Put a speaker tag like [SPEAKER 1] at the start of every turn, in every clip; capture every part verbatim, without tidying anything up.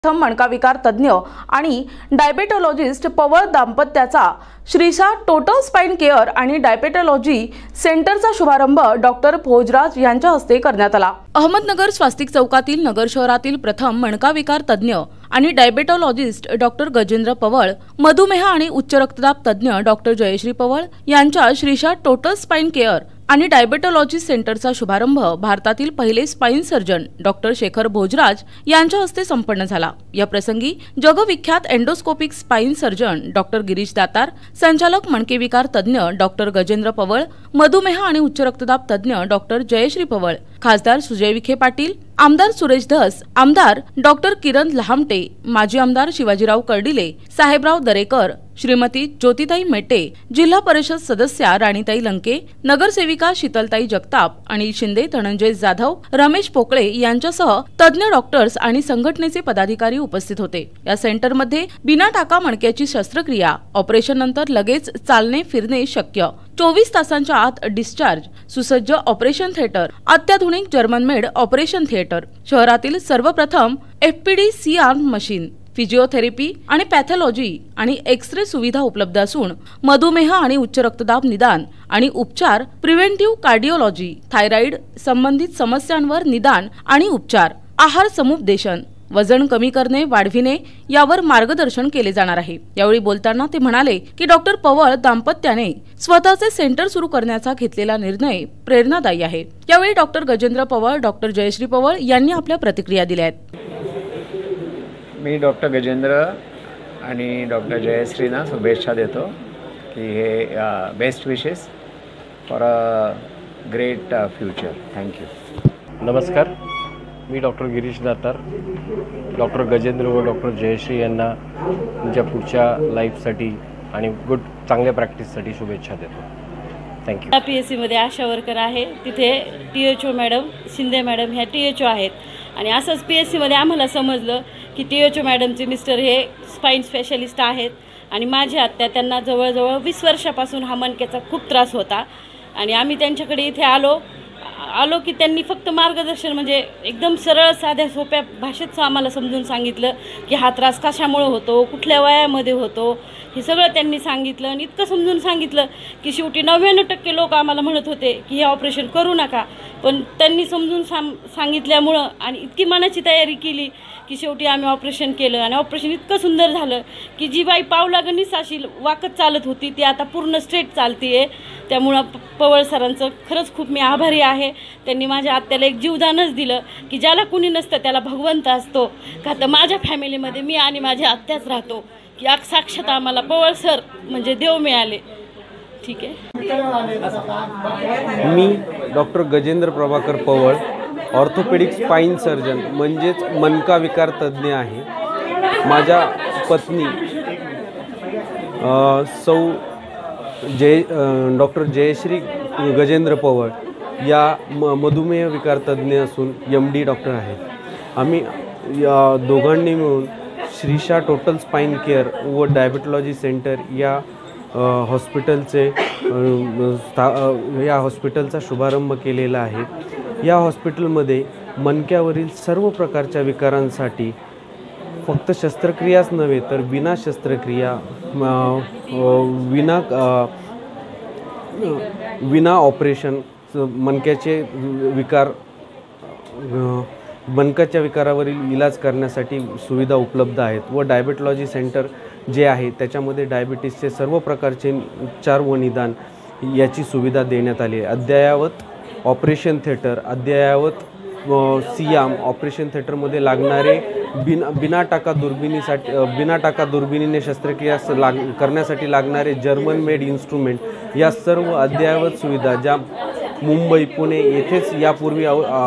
[SPEAKER 1] प्रथम मणकाविकार तज्ञ आणि डायबेटोलॉजिस्ट पवळ दाम्पत्याचा श्रीशा टोटल स्पाइन केअर आणि डायबेटोलॉजी सेंटरचा शुभारंभ डॉक्टर भोजराज यांच्या हस्ते करण्यात आला। अहमदनगर स्वास्तिक चौकातील नगर शहरातील प्रथम मणकाविकार तज्ञ आणि डायबेटोलॉजिस्ट डॉक्टर गजेंद्र पवळ, मधुमेह आणि उच्च रक्तदाब तज्ञ डॉक्टर जयश्री पवळ यांच्या श्रीशा टोटल स्पाइन केअर आणि डायबेटोलॉजी सेंटरचा शुभारंभ भारतातील पहिले spine surgeon doctor Shekhar Bhojraj यांच्या हस्ते संपन्न झाला। या प्रसंगी जगविख्यात endoscopic spine surgeon doctor Girish Datar, संचालक मणकेविकार तज्ञ डॉक्टर गजेंद्र पवळ, मधुमेह आणि उच्च रक्तदाब तज्ञ डॉक्टर जयश्री पवळ, खासदार सुजय विखे पाटील, आमदार सुरेश धस, आमदार डॉक्टर किरण लहामटे, माजी आमदार शिवाजीराव कर्डिले, साहेबराव दरेकर, श्रीमती ज्योतिताई मेटे, जिल्हा परिषद सदस्या राणीताई लंके, नगरसेविका शीतलताई जगताप, अनिल शिंदे, धनंजय जाधव, रमेश पोकळे यांच्यासह तज्ञ डॉक्टर्स आणि संघटनेचे पदाधिकारी उपस्थित होते। या सेंटरमध्ये बिना टाका मणक्याची शस्त्रक्रिया, ऑपरेशन नंतर लगेच चालणे फिरणे शक्य, चोवीस तासांच्या आत डिस्चार्ज, सुसज्ज ऑपरेशन थिएटर, अत्याधुनिक जर्मन मेड ऑपरेशन थिएटर, शहरातील सर्वप्रथम FPD C arm machine, physiotherapy आणि पॅथॉलॉजी आणि एक्स-रे सुविधा उपलब्ध असून मधुमेह आणि उच्च रक्तदाब निदान आणि उपचार, प्रिव्हेंटिव्ह कार्डिओलॉजी, थायरॉइड संबंधित समस्यांवर निदान आणि उपचार, आहार समुपदेशन, वजन कमी करणे वाढविणे यावर मार्गदर्शन केले जाणार आहे। यावेळी बोलताना ते म्हणाले की डॉक्टर पवळ दाम्पत्याने स्वतःचे सेंटर सुरू करण्याचा घेतलेला निर्णय प्रेरणादायी आहे। यावेळी डॉक्टर गजेंद्र पवळ, डॉक्टर जयश्री पवळ यांनी आपल्या प्रतिक्रिया दिल्या आहेत।
[SPEAKER 2] मी डॉक्टर गजेंद्र आणि डॉक्टर जयश्रीना शुभेच्छा देतो की हे best wishes for a great future. Thank you.
[SPEAKER 3] नमस्कार, मी डॉक्टर गिरीश दातार, डॉक्टर गजेंद्र व डॉक्टर जयश्री यांना तुमच्या पुढच्या लाईफसाठी आणि गुड चांगल्या प्रॅक्टिससाठी शुभेच्छा देतो। थँक्यू।
[SPEAKER 4] पी एस सीमध्ये आशा वर्कर आहे, तिथे T H O madam Shinde madam ह्या टी एच ओ आहेत आणि असंच पी एस सीमध्ये आम्हाला समजलं की टी एच ओ मॅडमचे मिस्टर हे स्पाइन स्पेशलिस्ट आहेत आणि माझी आत्या त्यांना जवळजवळ वीस वर्षापासून हा मणक्याचा खूप त्रास होता आणि आम्ही त्यांच्याकडे इथे आलो आलो की त्यांनी फक्त मार्गदर्शन म्हणजे एकदम सरळ साध्या सोप्या भाषेत आम्हाला समजून सांगितलं की हा त्रास कशामुळे होतो, कुठल्या वयामध्ये होतो, हे सगळं त्यांनी सांगितलं आणि इतकं समजून सांगितलं की शेवटी नव्याण्णव टक्के लोक आम्हाला म्हणत होते की हे ऑपरेशन करू नका, पण त्यांनी समजून सां सांगितल्यामुळं आणि इतकी मनाची तयारी केली की शेवटी आम्ही ऑपरेशन केलं आणि ऑपरेशन इतकं सुंदर झालं की जी बाई पावलागणीच अशी वाकत चालत होती ती आता पूर्ण स्ट्रेट चालती आहे। त्यामुळं पवळ सरांचं खरंच खूप मी आभारी आहे। त्यांनी माझ्या आत्याला एक जीवदानच दिलं की ज्याला कुणी नसतं त्याला भगवंत असतो, का तर माझ्या फॅमिलीमध्ये मी आणि माझ्या आत्याच राहतो की आज साक्षात आम्हाला पवळ सर म्हणजे देव मिळाले। ठीक आहे।
[SPEAKER 5] मी doctor Gajendra Prabhakar Pawal, orthopaedic spine surgeon म्हणजेच मणकाविकार तज्ञ आहे। माझ्या पत्नी सौ जय डॉक्टर जयश्री गजेंद्र पवळ या म मधुमेह विकार तज्ञ असून एम डी डॉक्टर आहेत। आम्ही या दोघांनी मिळून श्रीशा टोटल स्पाइन केअर व डायबेटोलॉजी सेंटर या हॉस्पिटलचे या हॉस्पिटलचा शुभारंभ केलेला आहे। या हॉस्पिटलमध्ये मणक्यावरील सर्व प्रकारच्या विकारांसाठी फक्त शस्त्रक्रियाच नव्हे तर विना शस्त्रक्रिया विना विना ऑपरेशन मणक्याचे विकार मणक्याच्या विकारावरील इलाज करण्यासाठी सुविधा उपलब्ध आहेत व डायबेटोलॉजी सेंटर जे आहे त्याच्यामध्ये डायबिटीसचे सर्व प्रकारचे उपचार व निदान याची सुविधा देण्यात आली आहे। अद्ययावत ऑपरेशन थिएटर, अद्ययावत सियाम ऑपरेशन थिएटरमध्ये लागणारे बिना बिना टाका दुर्बिणीसाठी बिना टाका दुर्बिणीने शस्त्रक्रिया लाग करण्यासाठी लागणारे जर्मन मेड इन्स्ट्रुमेंट या सर्व अद्ययावत सुविधा ज्या मुंबई पुणे येथेच यापूर्वी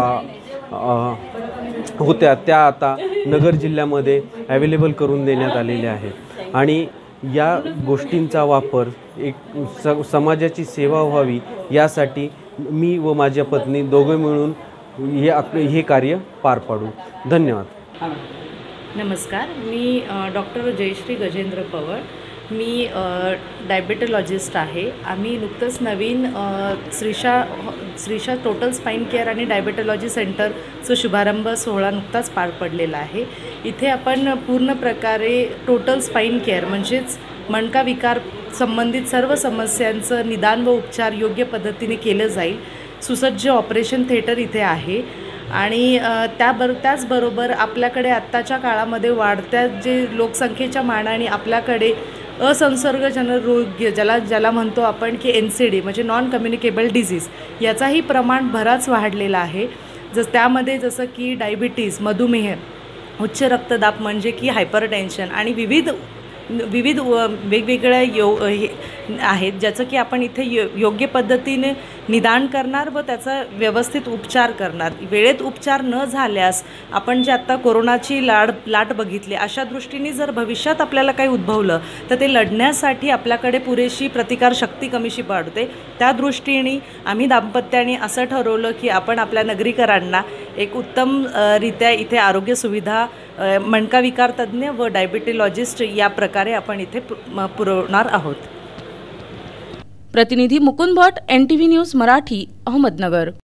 [SPEAKER 5] होत्या त्या आता नगर जिल्ह्यामध्ये अवेलेबल करून देण्यात आलेल्या आहेत आणि या गोष्टींचा वापर एक स समाजाची सेवा व्हावी यासाठी मी व माझ्या पत्नी दोघे मिळून हे हे कार्य पार पाडू। धन्यवाद।
[SPEAKER 6] नमस्कार, मी डॉक्टर जयश्री गजेंद्र पवळ, मी डायबेटॉलॉजिस्ट आहे. आम्ही नुकतंच नवीन अ, Shrisha Shrisha total spine care आणि डायबेटॉलॉजी सेंटरचा शुभारंभ सोहळा नुकताच पार पडलेला आहे. इथे आपण पूर्ण प्रकारे टोटल स्पाईन केअर म्हणजेच मणका विकार संबंधित सर्व समस्यांचं निदान व उपचार योग्य पद्धतीने केलं जाईल. सुसज्ज ऑपरेशन थिएटर इथे आहे आणि त्याबर त्याचबरोबर आपल्याकडे आत्ताच्या काळामध्ये वाढत्या जे लोकसंख्येच्या मानाने आपल्याकडे असंसर्गजन्य रोग ज्याला ज्याला म्हणतो आपण की एन सी डी म्हणजे नॉन कम्युनिकेबल डिझीज याचाही प्रमाण बराच वाढलेला आहे. जस त्यामध्ये जसं की डायबिटीज, मधुमेह, उच्च रक्तदाब म्हणजे की हायपरटेन्शन आणि विविध विविध वेगवेगळ्या यो हे आहेत ज्याचं की आपण इथे यो योग्य पद्धतीने निदान करणार व त्याचा व्यवस्थित उपचार करणार. वेळेत उपचार न झाल्यास आपण जे आत्ता कोरोनाची लाड लाट बघितली अशा दृष्टीने जर भविष्यात आपल्याला काही उद्भवलं तर ते लढण्यासाठी आपल्याकडे पुरेशी प्रतिकारशक्ती कमीशी पडते. त्या दृष्टीने आम्ही दाम्पत्याने असं ठरवलं की आपण आपल्या नागरिकांना एक उत्तम रित्या इथे आरोग्य सुविधा मणका विकार तज्ज्ञ व डायबिटॉलॉजिस्ट या प्रकारे आपण इथे पुरवणार आहोत.
[SPEAKER 1] प्रतिनिधी Mukund Bhat, N T V news Marathi, Ahmednagar.